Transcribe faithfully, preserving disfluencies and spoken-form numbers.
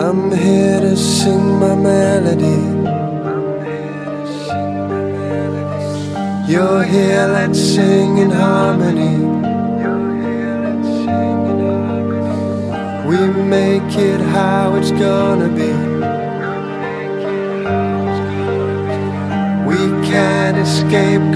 I'm here to sing my melody. You're here, let's sing in harmony. We make it how it's gonna be. We can't escape